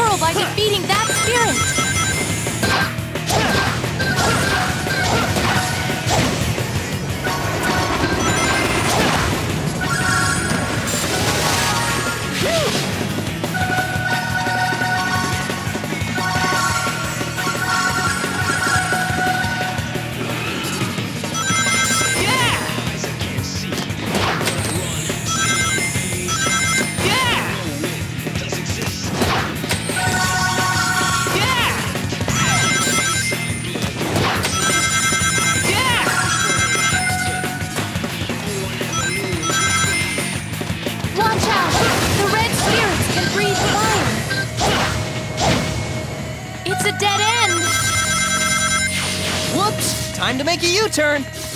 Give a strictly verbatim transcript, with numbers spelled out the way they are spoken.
girl by defeating that spirit! It's a dead end! Whoops! Time to make a U-turn!